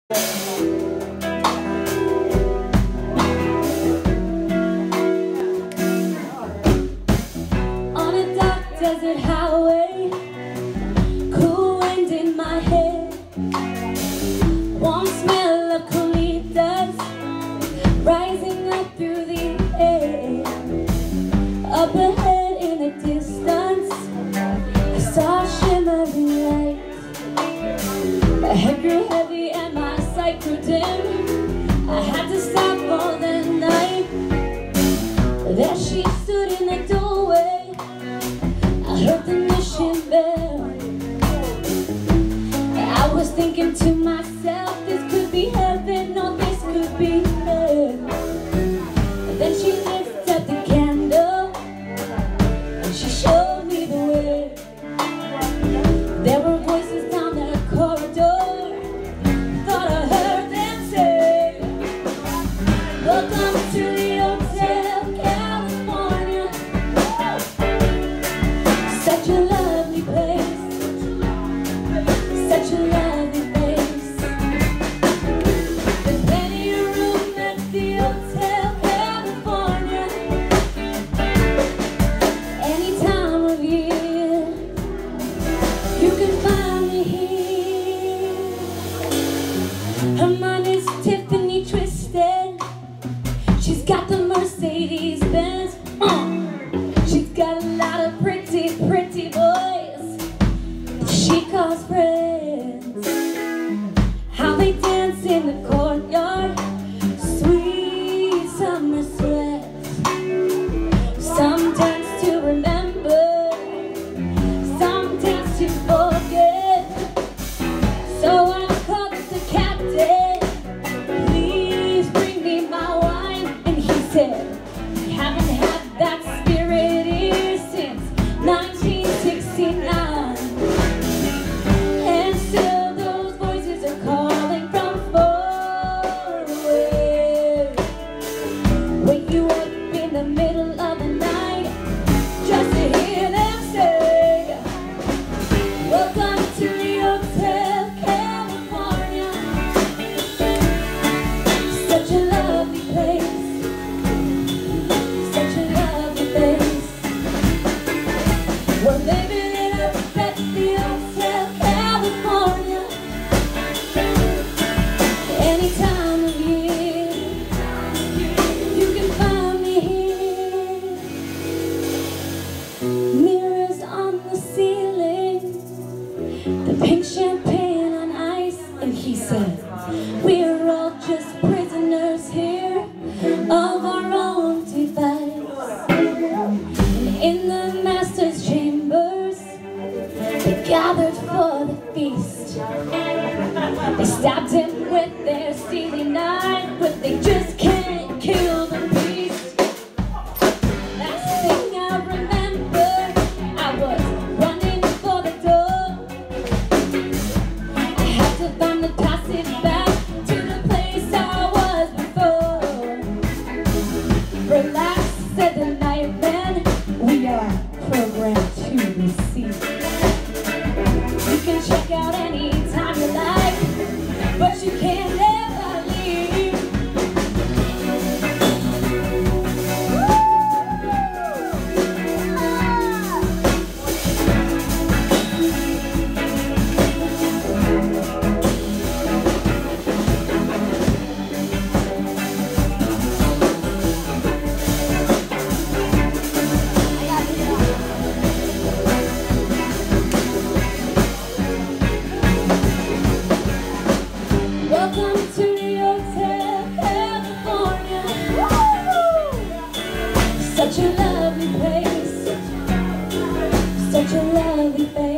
On a dark desert highway, cool wind in my hair, warm smell of colitas rising up through the air. Up ahead in the distance, I saw a shimmering light. My head grew heavy and my sight grew dim. I had to stop for the night. There she stood in the doorway. I heard the mission bell. I was thinking to myself, this could be heaven or this could be hell. Then she lifted up the candle and she showed me the way. There were voices down the corridor. Thought I heard them say, welcome to the Hotel California. Such a lovely place, such a lovely place. There's plenty of room at the Hotel California. Any time of year, you can find me here. Her mind is Tiffany twisted. She's got the Mercedes Benz. She's got a lot of pretty, pretty boys she calls friends. How they dance in the courtyard, sweet summer sweat. Some dance to remember, some dance to forget. So I called the captain, please bring me my wine. And he said, we haven't had that spirit here since 1969. And still those voices are calling from far away. Wake you up in the middle of the night just to hear them say, welcome to the Hotel California. Such a lovely place, such a lovely place. We're living it up at the Hotel California. Any time of year, you can find me here. Mirrors on the ceiling, the pink champagne on ice. And he said, we're all just prisoners here of our own device. And in the master's chambers, they gathered for the feast. They stabbed him with their steely knife, but they just can't kill the beast. Last thing I remember, I was running for the door. I had to find the passage back to the place I was before. Relax, said the nightman, we are programmed to receive. You can check out any time you like, but you can never leave. Welcome to the Hotel California. Such a lovely place, such a lovely place.